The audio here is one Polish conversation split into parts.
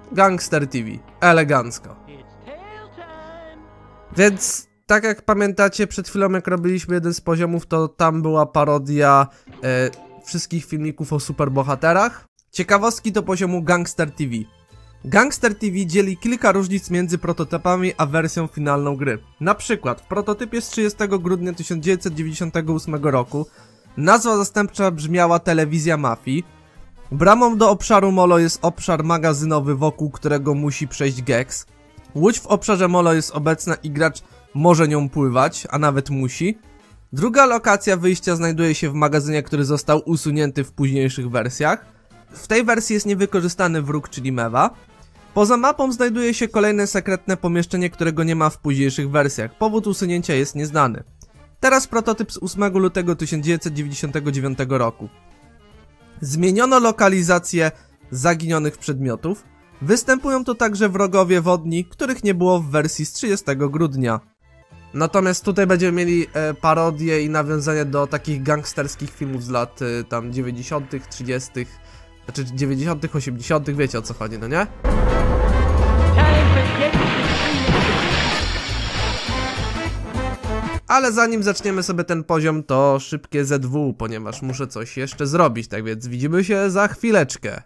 Gangster TV. Elegancko. Więc tak jak pamiętacie, przed chwilą jak robiliśmy jeden z poziomów, to tam była parodia wszystkich filmików o superbohaterach. Ciekawostki do poziomu Gangster TV. Gangster TV dzieli kilka różnic między prototypami a wersją finalną gry. Na przykład w prototypie z 30 grudnia 1998 roku nazwa zastępcza brzmiała Telewizja Mafii. Bramą do obszaru Molo jest obszar magazynowy, wokół którego musi przejść Gex. Łódź w obszarze Molo jest obecna i gracz może nią pływać, a nawet musi. Druga lokacja wyjścia znajduje się w magazynie, który został usunięty w późniejszych wersjach. W tej wersji jest niewykorzystany wróg, czyli Mewa. Poza mapą znajduje się kolejne sekretne pomieszczenie, którego nie ma w późniejszych wersjach. Powód usunięcia jest nieznany. Teraz prototyp z 8 lutego 1999 roku. Zmieniono lokalizację zaginionych przedmiotów. Występują tu także wrogowie wodni, których nie było w wersji z 30 grudnia. Natomiast tutaj będziemy mieli parodie i nawiązania do takich gangsterskich filmów z lat tam 90., 30., znaczy 90., 80., wiecie o co chodzi, no nie? Ale zanim zaczniemy sobie ten poziom, to szybkie ZW, ponieważ muszę coś jeszcze zrobić, tak więc widzimy się za chwileczkę.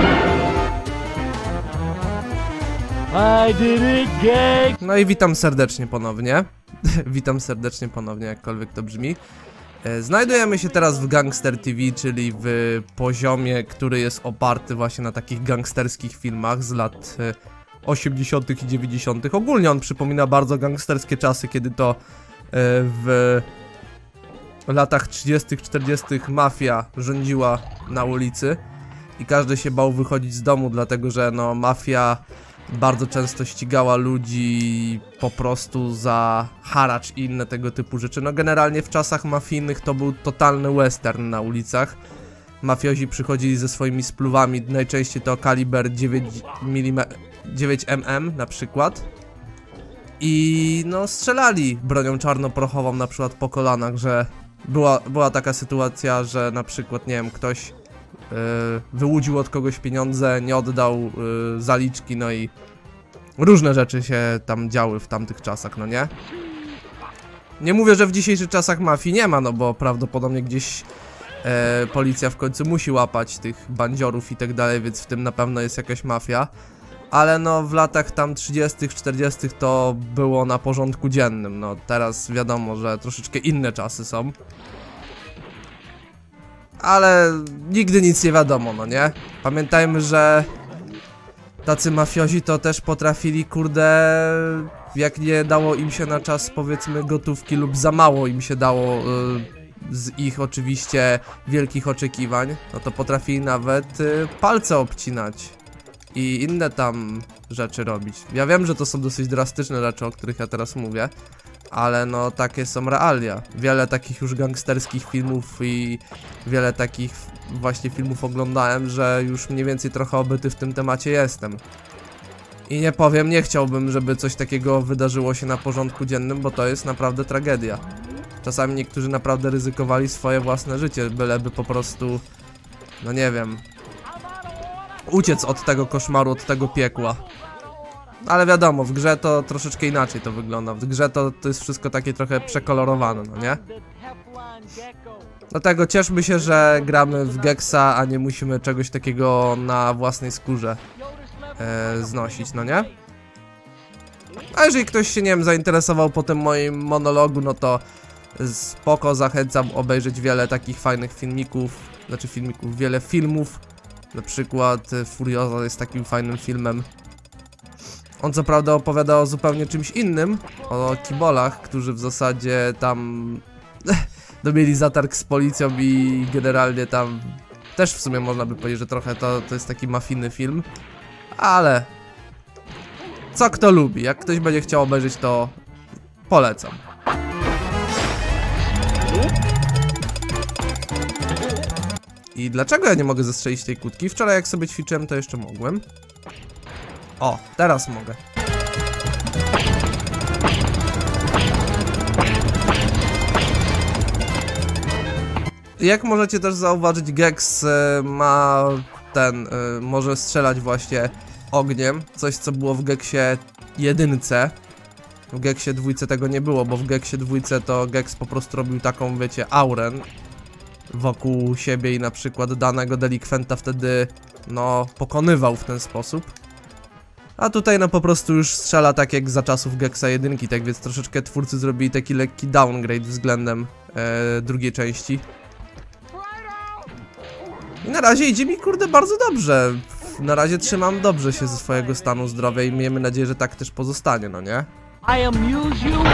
No i witam serdecznie ponownie. Witam serdecznie ponownie, jakkolwiek to brzmi. Znajdujemy się teraz w Gangster TV, czyli w poziomie, który jest oparty właśnie na takich gangsterskich filmach z lat 80. i 90. Ogólnie on przypomina bardzo gangsterskie czasy, kiedy to w latach 30., 40. mafia rządziła na ulicy i każdy się bał wychodzić z domu, dlatego że no mafia bardzo często ścigała ludzi po prostu za haracz i inne tego typu rzeczy. No generalnie w czasach mafijnych to był totalny western na ulicach. Mafiozi przychodzili ze swoimi spluwami, najczęściej to kaliber 9mm na przykład. I no strzelali bronią czarnoprochową na przykład po kolanach, że była taka sytuacja, że na przykład, nie wiem, ktoś wyłudził od kogoś pieniądze, nie oddał zaliczki, no i różne rzeczy się tam działy w tamtych czasach, no nie? Nie mówię, że w dzisiejszych czasach mafii nie ma, no bo prawdopodobnie gdzieś policja w końcu musi łapać tych bandziorów i tak dalej, więc w tym na pewno jest jakaś mafia. Ale no w latach tam 30., 40. to było na porządku dziennym, no teraz wiadomo, że troszeczkę inne czasy są. Ale nigdy nic nie wiadomo, no nie? Pamiętajmy, że tacy mafiozi to też potrafili, kurde, jak nie dało im się na czas, powiedzmy, gotówki lub za mało im się dało z ich oczywiście wielkich oczekiwań, no to potrafili nawet palce obcinać i inne tam rzeczy robić. Ja wiem, że to są dosyć drastyczne rzeczy, o których ja teraz mówię, ale no takie są realia. Wiele takich już gangsterskich filmów i wiele takich właśnie filmów oglądałem, że już mniej więcej trochę obyty w tym temacie jestem. I nie powiem, nie chciałbym, żeby coś takiego wydarzyło się na porządku dziennym, bo to jest naprawdę tragedia. Czasami niektórzy naprawdę ryzykowali swoje własne życie, byleby po prostu, no nie wiem, uciec od tego koszmaru, od tego piekła. Ale wiadomo, w grze to troszeczkę inaczej to wygląda. W grze to jest wszystko takie trochę przekolorowane, no nie? Dlatego cieszmy się, że gramy w Gexa, a nie musimy czegoś takiego na własnej skórze znosić, no nie? A jeżeli ktoś się, nie wiem, zainteresował po tym moim monologu, no to spoko, zachęcam obejrzeć wiele takich fajnych filmików, wiele filmów. Na przykład Furiosa jest takim fajnym filmem. On co prawda opowiada o zupełnie czymś innym, o kibolach, którzy w zasadzie tam mieli zatarg z policją i generalnie tam też w sumie można by powiedzieć, że trochę to jest taki mafijny film. Ale co kto lubi, jak ktoś będzie chciał obejrzeć, to polecam. I dlaczego ja nie mogę zestrzelić tej kłódki? Wczoraj jak sobie ćwiczyłem, to jeszcze mogłem. O, teraz mogę. Jak możecie też zauważyć, Gex ma może strzelać właśnie ogniem. Coś, co było w Geksie 1. W Geksie 2 tego nie było, bo w Geksie 2 to Geks po prostu robił taką, wiecie, aurę wokół siebie i na przykład danego delikwenta wtedy, no, pokonywał w ten sposób. A tutaj no po prostu już strzela tak jak za czasów Geksa 1, tak więc troszeczkę twórcy zrobili taki lekki downgrade względem drugiej części. I na razie idzie mi, kurde, bardzo dobrze. Na razie trzymam dobrze się ze swojego stanu zdrowia i miejmy nadzieję, że tak też pozostanie, no nie? I amuse you.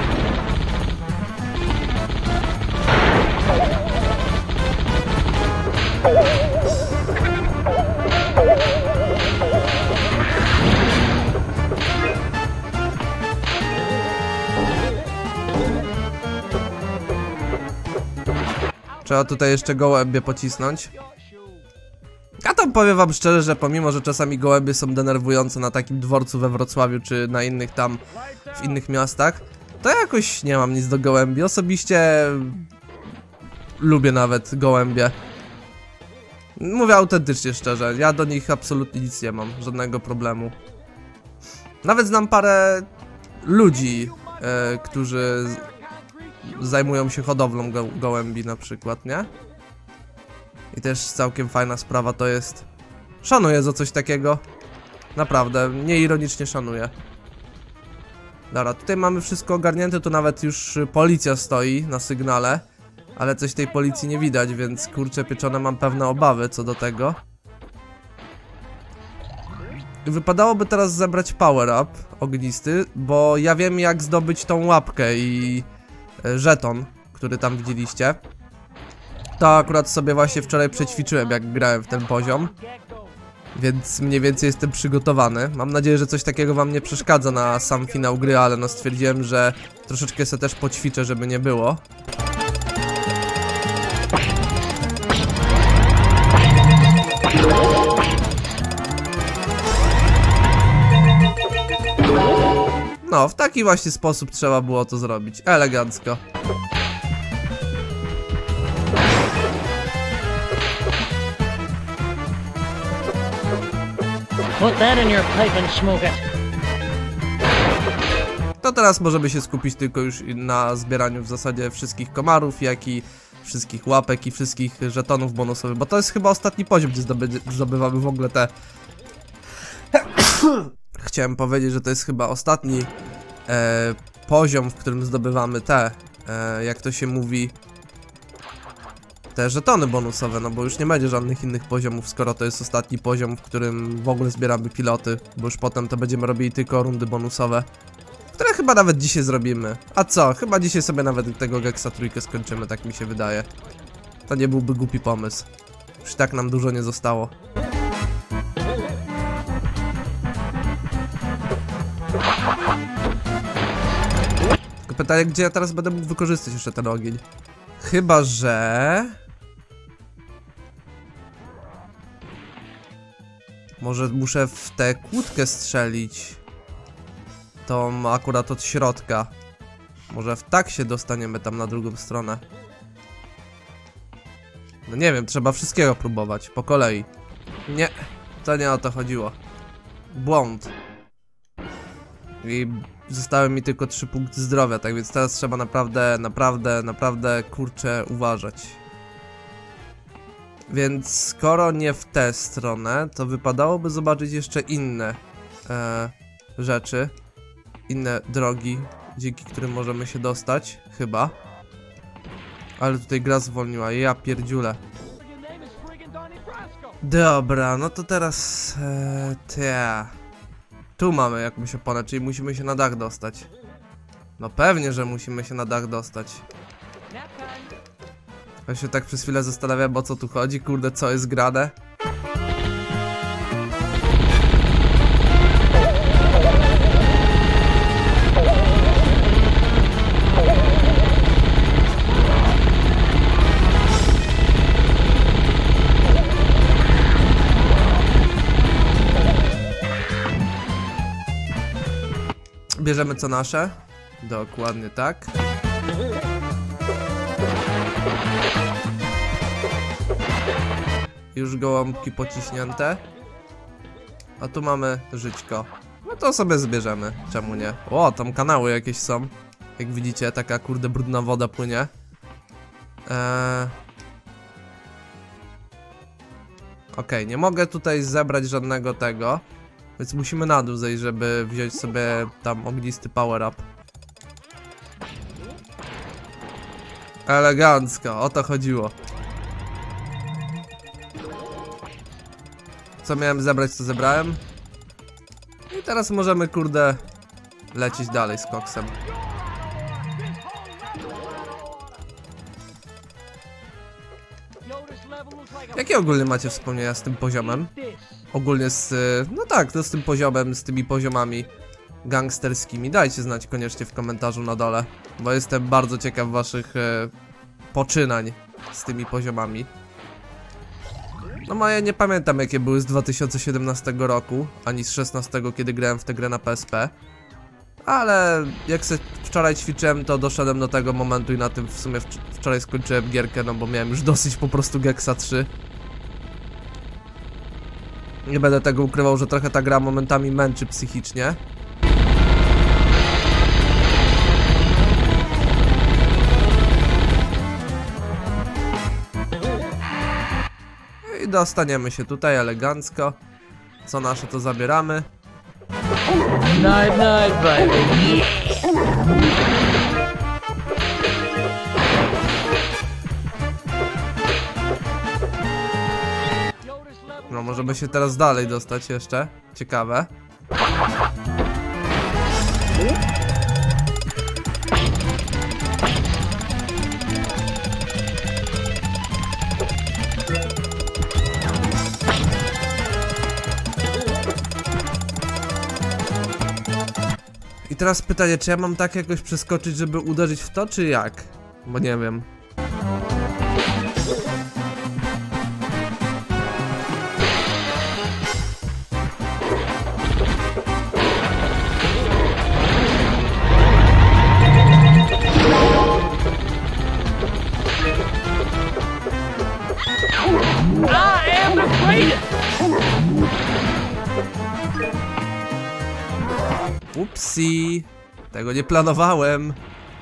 Trzeba tutaj jeszcze gołębie pocisnąć. Ja tam powiem wam szczerze, że pomimo, że czasami gołębie są denerwujące na takim dworcu we Wrocławiu, czy na innych tam, w innych miastach, to jakoś nie mam nic do gołębi. Osobiście lubię nawet gołębie. Mówię autentycznie szczerze, ja do nich absolutnie nic nie mam, żadnego problemu. Nawet znam parę ludzi, którzy zajmują się hodowlą gołębi na przykład, nie? I też całkiem fajna sprawa to jest. Szanuję za coś takiego. Naprawdę, nieironicznie szanuję. Dobra, tutaj mamy wszystko ogarnięte, tu nawet już policja stoi na sygnale. Ale coś tej policji nie widać, więc kurczę pieczone, mam pewne obawy co do tego. Wypadałoby teraz zebrać power up ognisty, bo ja wiem jak zdobyć tą łapkę i żeton, który tam widzieliście. To akurat sobie właśnie wczoraj przećwiczyłem, jak grałem w ten poziom. Więc mniej więcej jestem przygotowany. Mam nadzieję, że coś takiego wam nie przeszkadza na sam finał gry, ale no stwierdziłem, że troszeczkę sobie też poćwiczę, żeby nie było. No, w taki właśnie sposób trzeba było to zrobić. Elegancko. Put that in your pipe and smoke it. To teraz możemy się skupić tylko już na zbieraniu w zasadzie wszystkich komarów, jak i wszystkich łapek i wszystkich żetonów bonusowych, bo to jest chyba ostatni poziom, gdzie zdobywamy w ogóle te... Chciałem powiedzieć, że to jest chyba ostatni poziom, w którym zdobywamy te, jak to się mówi, te żetony bonusowe, no bo już nie będzie żadnych innych poziomów, skoro to jest ostatni poziom, w którym w ogóle zbieramy piloty, bo już potem to będziemy robili tylko rundy bonusowe, które chyba nawet dzisiaj zrobimy. A co? Chyba dzisiaj sobie nawet tego Geksa 3 skończymy, tak mi się wydaje. To nie byłby głupi pomysł. Już tak nam dużo nie zostało. Tylko pytanie, gdzie ja teraz będę mógł wykorzystać jeszcze ten ogień? Chyba, że... Może muszę w tę kłódkę strzelić. Tą akurat od środka. Może w tak się dostaniemy tam na drugą stronę. No nie wiem, trzeba wszystkiego próbować, po kolei. Nie, to nie o to chodziło. Błąd. I zostały mi tylko 3 punkty zdrowia, tak więc teraz trzeba naprawdę, kurczę, uważać. Więc skoro nie w tę stronę, to wypadałoby zobaczyć jeszcze inne rzeczy. Inne drogi, dzięki którym możemy się dostać, chyba. Ale tutaj gra zwolniła, ja pierdziule. Dobra, no to teraz... Tu mamy jakąś oponę, czyli musimy się na dach dostać. No pewnie, że musimy się na dach dostać. Ja się tak przez chwilę zastanawiam, o co tu chodzi, kurde, co jest grane. Bierzemy co nasze. Dokładnie tak. Już gołąbki pociśnięte. A tu mamy żyćko. No to sobie zbierzemy, czemu nie? O, tam kanały jakieś są. Jak widzicie, taka kurde brudna woda płynie. Okej, nie mogę tutaj zebrać żadnego tego. Więc musimy na dół zejść, żeby wziąć sobie tam ognisty power up. Elegancko, o to chodziło. Co miałem zebrać, to zebrałem. I teraz możemy, kurde, lecieć dalej z koksem. Jakie ogólnie macie wspomnienia z tym poziomem? Ogólnie z... no tak, to z tym poziomem, z tymi poziomami gangsterskimi. Dajcie znać koniecznie w komentarzu na dole, bo jestem bardzo ciekaw waszych poczynań z tymi poziomami. No ja nie pamiętam jakie były z 2017 roku, ani z 16, kiedy grałem w tę grę na PSP. Ale jak se wczoraj ćwiczyłem, to doszedłem do tego momentu i na tym w sumie wczoraj skończyłem gierkę, no bo miałem już dosyć po prostu Gexa 3. Nie będę tego ukrywał, że trochę ta gra momentami męczy psychicznie. I dostaniemy się tutaj elegancko. Co nasze to zabieramy. Night, night, baby. No możemy się teraz dalej dostać jeszcze. Ciekawe. I teraz pytanie, czy ja mam tak jakoś przeskoczyć, żeby uderzyć w to, czy jak? Bo nie wiem. I am the greatest! Upsi, tego nie planowałem.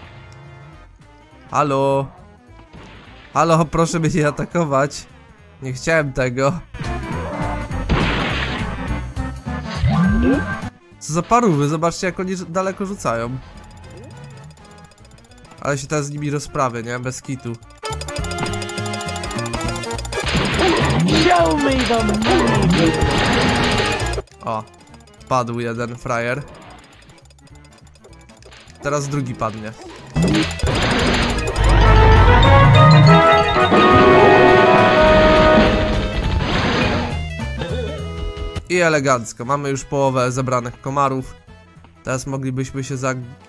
Halo. Halo, proszę mnie nie atakować. Nie chciałem tego. Co za parówy, zobaczcie jak oni daleko rzucają. Ale się teraz z nimi rozprawię, nie? Bez kitu. Show me the money! O, padł jeden frajer. Teraz drugi padnie. I elegancko, mamy już połowę zebranych komarów. Teraz moglibyśmy się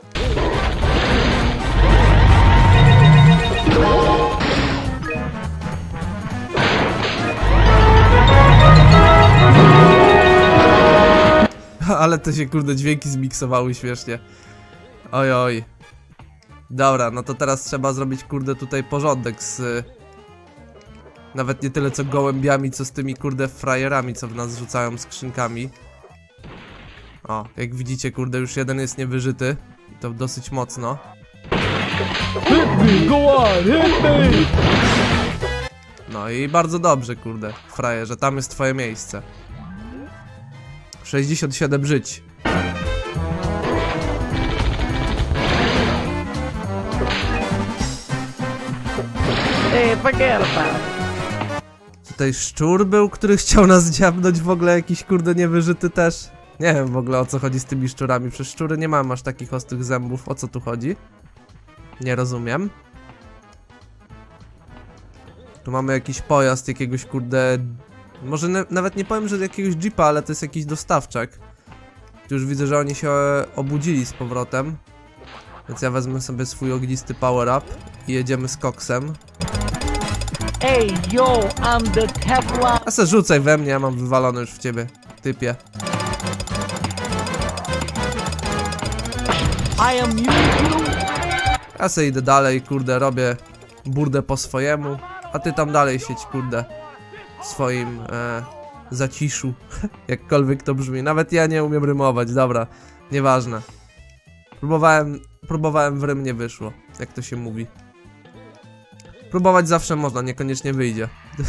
Ale to się kurde dźwięki zmiksowały śmiesznie. Oj, oj. Dobra, no to teraz trzeba zrobić kurde tutaj porządek z... Nawet nie tyle co gołębiami, co z tymi kurde frajerami, co w nas rzucają skrzynkami. O, jak widzicie kurde już jeden jest niewyżyty. I to dosyć mocno. Hit me, go on, hit me! No i bardzo dobrze kurde, frajerze, tam jest twoje miejsce. 67 żyć. Hey, forget about it. Tutaj szczur był, który chciał nas dziabnąć, w ogóle jakiś kurde niewyżyty też. Nie wiem w ogóle o co chodzi z tymi szczurami, przecież szczury nie mają aż takich ostrych zębów, o co tu chodzi? Nie rozumiem. Tu mamy jakiś pojazd, jakiegoś kurde... Może nawet nie powiem, że jakiegoś jeepa, ale to jest jakiś dostawczak. Tu już widzę, że oni się obudzili z powrotem. Więc ja wezmę sobie swój ognisty power up i jedziemy z koksem. Hey, yo, I'm the Teflon. A se rzucaj we mnie, ja mam wywalone już w ciebie, typie. I amuse you. Ja se idę dalej, kurde, robię burdę po swojemu. A ty tam dalej siedź, kurde, w swoim Zaciszu. Jakkolwiek to brzmi. Nawet ja nie umiem rymować, dobra. Nieważne. Próbowałem w rym, nie wyszło. Jak to się mówi. Próbować zawsze można, niekoniecznie wyjdzie.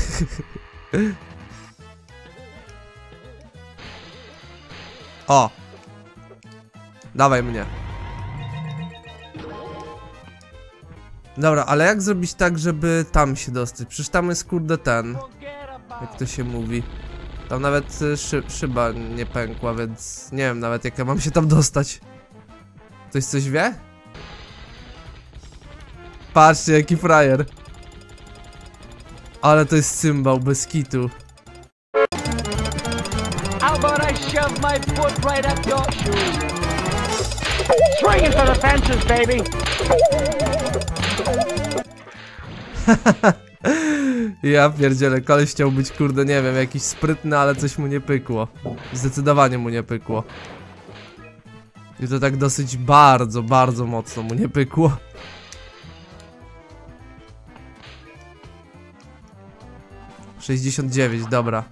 O! Dawaj mnie. Dobra, ale jak zrobić tak, żeby tam się dostać? Przecież tam jest kurde ten... Jak to się mówi? Tam nawet szyba nie pękła, więc nie wiem nawet jak ja mam się tam dostać. Ktoś coś wie? Patrzcie jaki frajer. Ale to jest cymbał bez kitu. How about I shove my foot right up your shoe? Swing it for the fences, baby! Ja pierdzielę, koleś chciał być kurde, nie wiem, jakiś sprytny, ale coś mu nie pykło. Zdecydowanie mu nie pykło. I to tak dosyć bardzo, bardzo mocno mu nie pykło. ...69, dobra.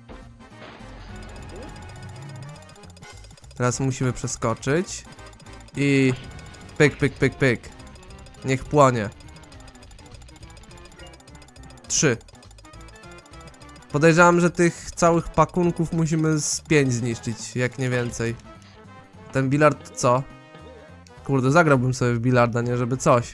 Teraz musimy przeskoczyć. I... pyk, pyk, pyk, pyk. Niech płonie. 3. Podejrzewam, że tych całych pakunków musimy z 5 zniszczyć, jak nie więcej. Ten bilard co? Kurde, zagrałbym sobie w bilarda, nie żeby coś.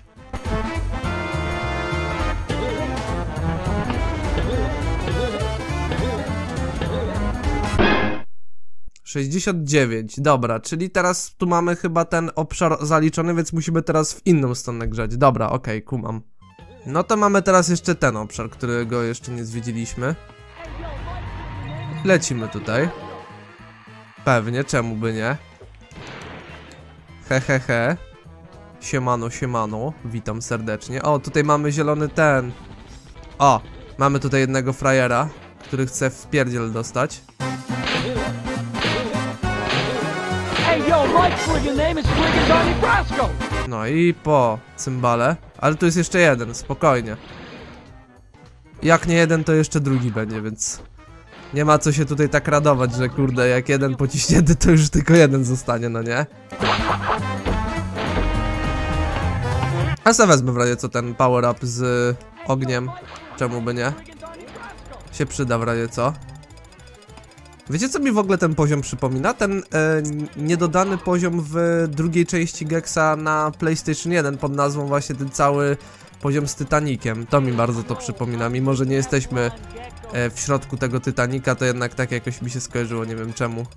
...69, dobra, czyli teraz tu mamy chyba ten obszar zaliczony, więc musimy teraz w inną stronę grzać. Dobra, okej, kumam. No to mamy teraz jeszcze ten obszar, którego jeszcze nie zwiedziliśmy. Lecimy tutaj. Pewnie, czemu by nie? He. Siemano, siemano. Witam serdecznie. O, tutaj mamy zielony ten. O, mamy tutaj jednego frajera, który chce w pierdziel dostać. No i po cymbale. Ale tu jest jeszcze jeden, spokojnie. Jak nie jeden, to jeszcze drugi będzie, więc... Nie ma co się tutaj tak radować, że kurde, jak jeden pociśnięty, to już tylko jeden zostanie, no nie? A sobie wezmę w razie co ten power up z ogniem. Czemu by nie? Się przyda w razie co? Wiecie co mi w ogóle ten poziom przypomina? Ten niedodany poziom w drugiej części Gexa na PlayStation 1 pod nazwą właśnie ten cały poziom z Titanikiem. To mi bardzo to przypomina, mimo że nie jesteśmy w środku tego Titanica, to jednak tak jakoś mi się skojarzyło, nie wiem czemu.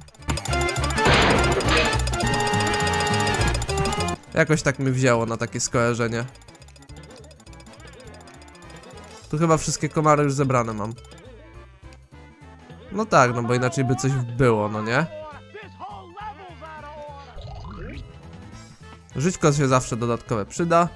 Jakoś tak mi wzięło na takie skojarzenie. Tu chyba wszystkie komary już zebrane mam. No tak, no bo inaczej by coś było, no nie? Żyćko się zawsze dodatkowe przyda.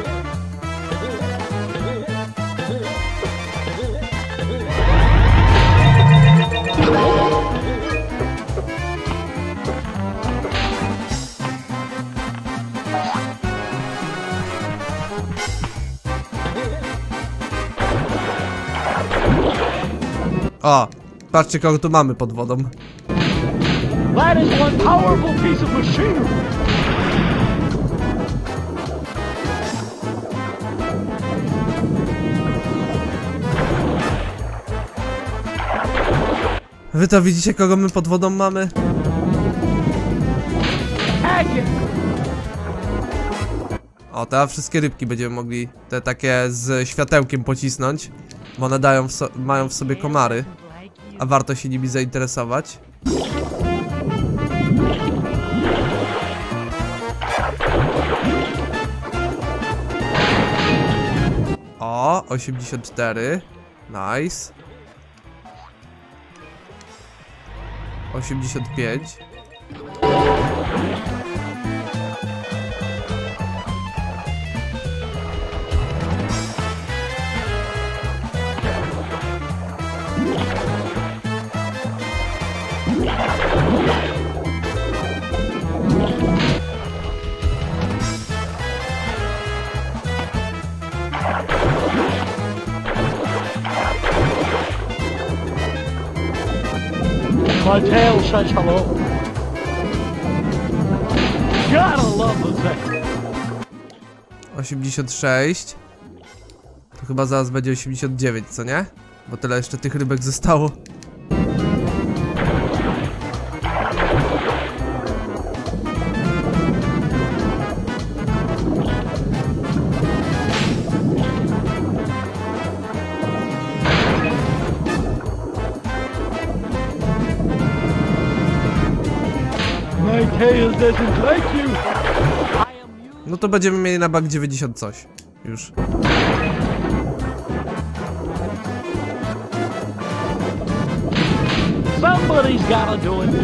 O, patrzcie kogo tu mamy pod wodą. That is one powerful piece of machinery. Wy to widzicie kogo my pod wodą mamy? O, teraz wszystkie rybki będziemy mogli te takie z światełkiem pocisnąć. Bo one mają w sobie komary. A warto się nimi zainteresować. O, 84. Nice. 85. My tail says hello. Gotta love the thing. 86. To chyba zaraz będzie 89, co nie? Bo tyle jeszcze tych rybek zostało. My tail doesn't like you. No to będziemy mieli na bak 90 coś. Już. Somebody's gotta do it.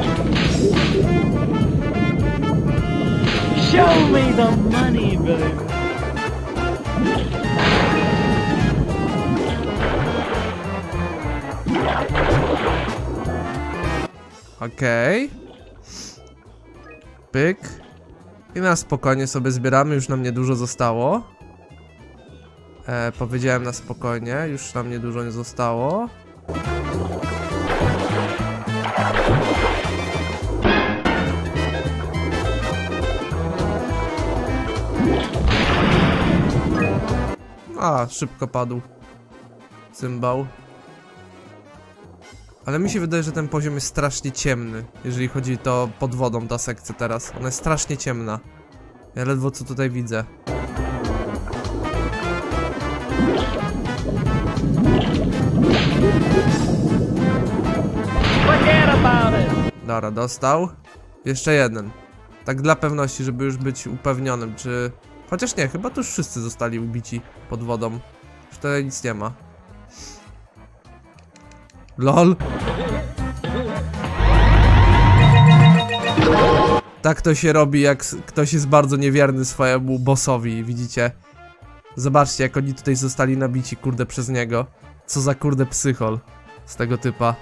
Show me the money, baby. Okej. Pyk. I na spokojnie sobie zbieramy, już nam niedużo zostało. Powiedziałem na spokojnie, już nam niedużo nie zostało. A, szybko padł cymbał. Ale mi się wydaje, że ten poziom jest strasznie ciemny, jeżeli chodzi to pod wodą, ta sekcja teraz. Ona jest strasznie ciemna. Ja ledwo co tutaj widzę. Dobra, dostał. Jeszcze jeden. Tak dla pewności, żeby już być upewnionym, czy... Chociaż nie, chyba tu już wszyscy zostali ubici pod wodą. Już tutaj nic nie ma. LOL. Tak to się robi, jak ktoś jest bardzo niewierny swojemu bossowi, widzicie? Zobaczcie, jak oni tutaj zostali nabici, kurde, przez niego. Co za kurde psychol z tego typa.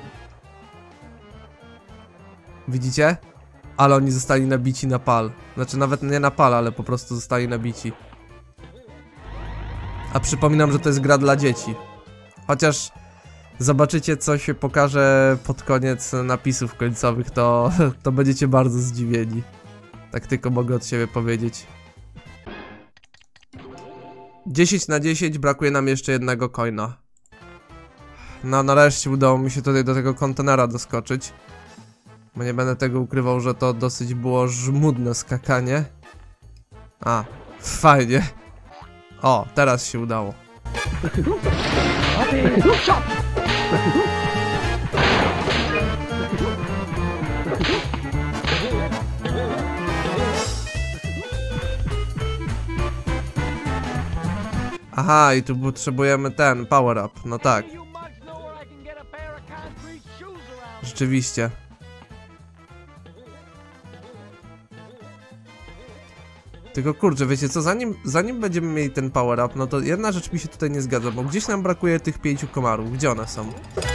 Widzicie? Ale oni zostali nabici na pal. Znaczy nawet nie na pal, ale po prostu zostali nabici. A przypominam, że to jest gra dla dzieci. Chociaż zobaczycie, co się pokaże pod koniec napisów końcowych, to będziecie bardzo zdziwieni. Tak tylko mogę od siebie powiedzieć. 10 na 10, brakuje nam jeszcze jednego coina. No nareszcie udało mi się tutaj do tego kontenera doskoczyć. Bo nie będę tego ukrywał, że to dosyć było żmudne skakanie. A, fajnie. O, teraz się udało. Aha, i tu potrzebujemy ten power up, no tak. Rzeczywiście. Tylko kurczę, wiecie co, zanim będziemy mieli ten power up, no to jedna rzecz mi się tutaj nie zgadza, bo gdzieś nam brakuje tych 5 komarów. Gdzie one są?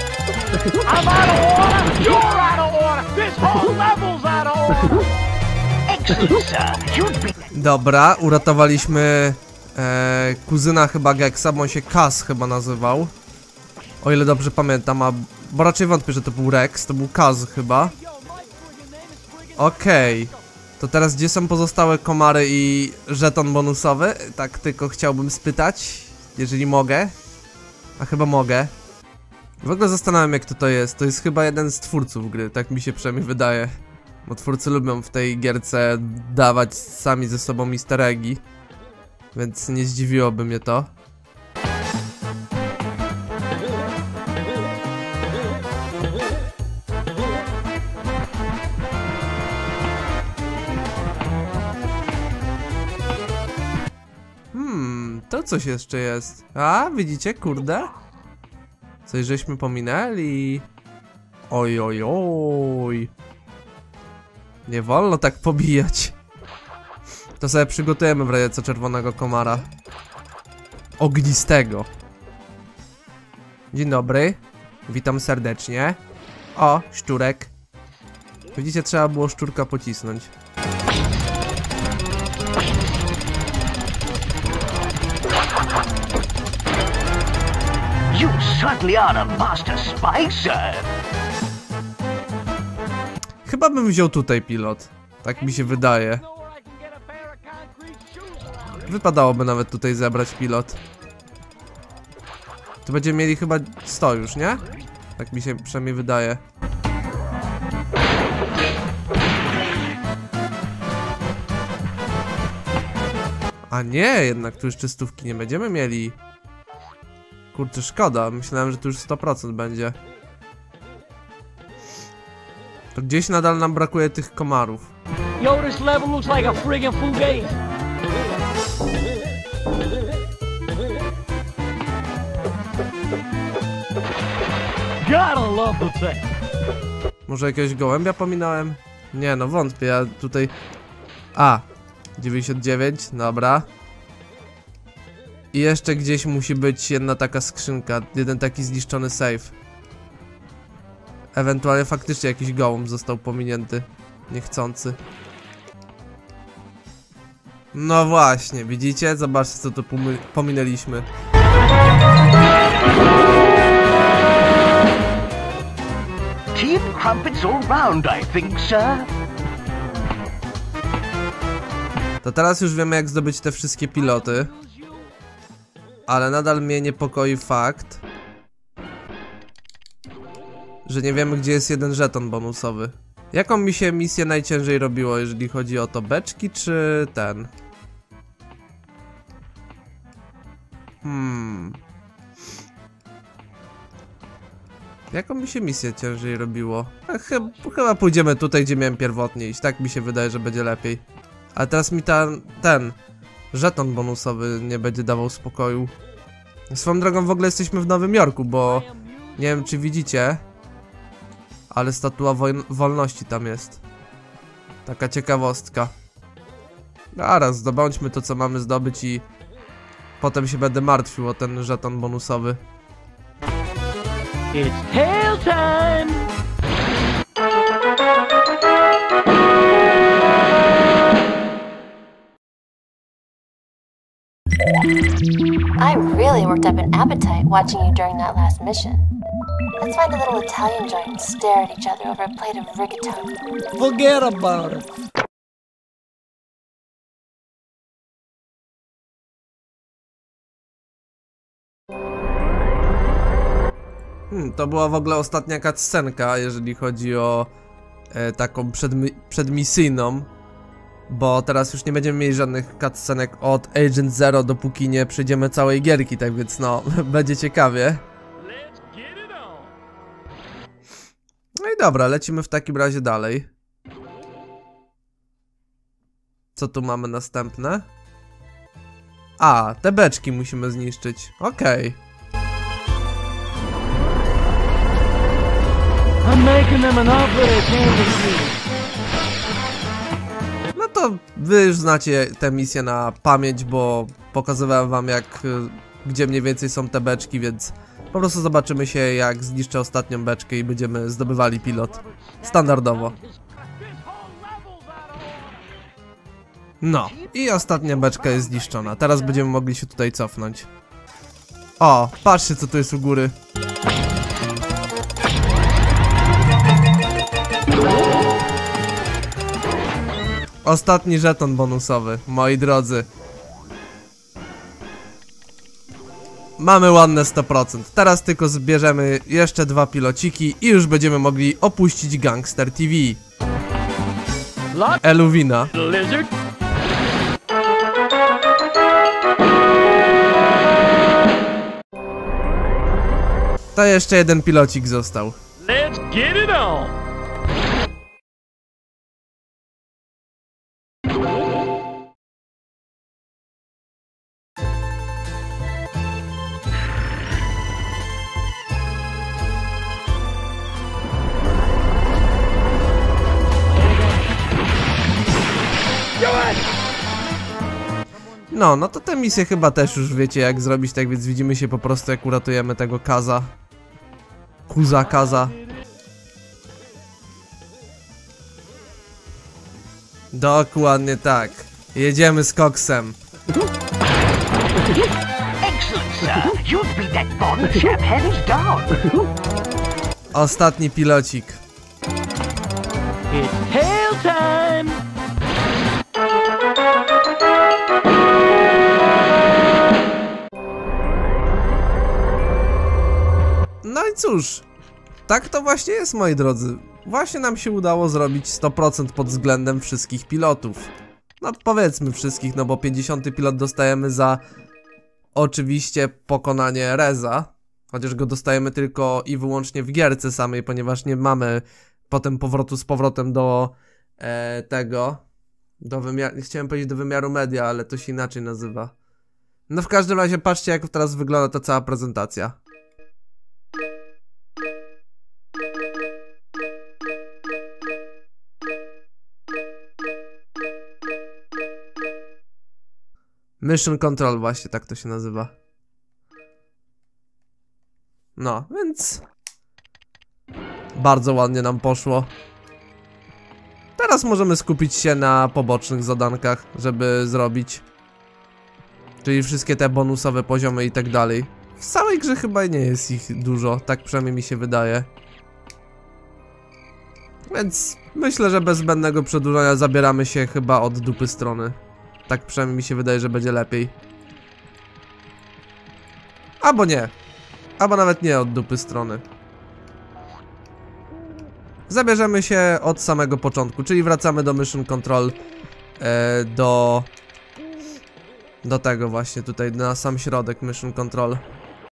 Dobra, uratowaliśmy kuzyna chyba Gexa, bo on się Kaz chyba nazywał. O ile dobrze pamiętam, bo raczej wątpię, że to był Rex, to był Kaz chyba. Okej. To teraz gdzie są pozostałe komary i żeton bonusowy? Tak tylko chciałbym spytać, jeżeli mogę. A chyba mogę. W ogóle zastanawiam, jak to jest. To jest chyba jeden z twórców gry, tak mi się przynajmniej wydaje. Bo twórcy lubią w tej gierce dawać sami ze sobą easter eggi. Więc nie zdziwiłoby mnie to. To coś jeszcze jest. A, widzicie, kurde? Coś żeśmy pominęli. Oj, oj, oj. Nie wolno tak pobijać. To sobie przygotujemy w razie co czerwonego komara. Ognistego. Dzień dobry. Witam serdecznie. O, szczurek. Widzicie, trzeba było szczurka pocisnąć. You certainly are a master spy, sir. Chyba bym wziął tutaj pilot. Tak mi się wydaje. Wypadałoby nawet tutaj zebrać pilot. Tu będziemy mieli chyba 100 już, nie? Tak mi się przynajmniej wydaje. A nie, jednak tu jeszcze 100 nie będziemy mieli. Kurczę, szkoda. Myślałem, że tu już 100% będzie. To gdzieś nadal nam brakuje tych komarów. Yo, this level looks like a friggin' fugazi. Gotta love the tech. Może jakiegoś gołębia pominąłem? Nie, no wątpię, ja tutaj... A, 99, dobra. I jeszcze gdzieś musi być jedna taka skrzynka, jeden taki zniszczony safe. Ewentualnie faktycznie jakiś gołąb został pominięty. Niechcący. No właśnie, widzicie? Zobaczcie, co tu pominęliśmy. Tea and crumpets all round, I think, sir. To teraz już wiemy, jak zdobyć te wszystkie piloty. Ale nadal mnie niepokoi fakt, że nie wiemy, gdzie jest jeden żeton bonusowy. Jaką mi się misję najciężej robiło, jeżeli chodzi o to beczki, czy ten? Jaką mi się misję ciężej robiło? Chyba pójdziemy tutaj, gdzie miałem pierwotnie iść. Tak mi się wydaje, że będzie lepiej. Ale teraz mi ten żeton bonusowy nie będzie dawał spokoju. Swoją drogą w ogóle jesteśmy w Nowym Jorku, bo nie wiem, czy widzicie, ale statua wolności tam jest. Taka ciekawostka. Zaraz, zdobądźmy to, co mamy zdobyć i potem się będę martwił o ten żeton bonusowy. It's tail time. I really worked up an appetite watching you during that last mission. Let's find a little Italian joint and stare at each other over a plate of rigatoni. Forget about it. To była w ogóle ostatnia cutscenka, jeżeli chodzi o taką przedmisyjną. Bo teraz już nie będziemy mieli żadnych cutscenek od Agent Zero, dopóki nie przejdziemy całej gierki, tak więc no, będzie ciekawie. No i dobra, lecimy w takim razie dalej. Co tu mamy następne? A, te beczki musimy zniszczyć, okej. I'm making them an offer they can't refuse. No to wy już znacie tę misję na pamięć, bo pokazywałem wam gdzie mniej więcej są te beczki, więc po prostu zobaczymy się, jak zniszczę ostatnią beczkę i będziemy zdobywali pilot. Standardowo. No, i ostatnia beczka jest zniszczona. Teraz będziemy mogli się tutaj cofnąć. O, patrzcie, co tu jest u góry. Ostatni żeton bonusowy, moi drodzy. Mamy ładne 100%. Teraz tylko zbierzemy jeszcze 2 pilociki i już będziemy mogli opuścić Gangster TV. Eluwina. Lizard. To jeszcze jeden pilocik został. Let's get it on. No to tę misję chyba też już wiecie, jak zrobić, tak więc widzimy się po prostu, jak uratujemy tego Kaza. Kaza. Dokładnie tak. Jedziemy z koksem. Excellent, sir. You'd beat that Bond chap hands down. Ostatni pilocik. It's hail time! No i cóż, tak to właśnie jest, moi drodzy. Właśnie nam się udało zrobić 100% pod względem wszystkich pilotów. No powiedzmy wszystkich, no bo 50. pilot dostajemy za oczywiście pokonanie Reza. Chociaż go dostajemy tylko i wyłącznie w gierce samej, ponieważ nie mamy potem powrotu z powrotem do tego. Do wymiaru, chciałem powiedzieć do wymiaru media, ale to się inaczej nazywa. No w każdym razie patrzcie, jak teraz wygląda ta cała prezentacja. Mission Control, właśnie tak to się nazywa. No, więc bardzo ładnie nam poszło. Teraz możemy skupić się na pobocznych zadankach, żeby zrobić. Czyli wszystkie te bonusowe poziomy i tak dalej. W całej grze chyba nie jest ich dużo, tak przynajmniej mi się wydaje. Więc myślę, że bez zbędnego przedłużania zabieramy się chyba od dupy strony. Tak przynajmniej mi się wydaje, że będzie lepiej. Albo nie. Albo nawet nie od dupy strony. Zabierzemy się od samego początku, czyli wracamy do Mission Control, do tego właśnie tutaj, na sam środek Mission Control.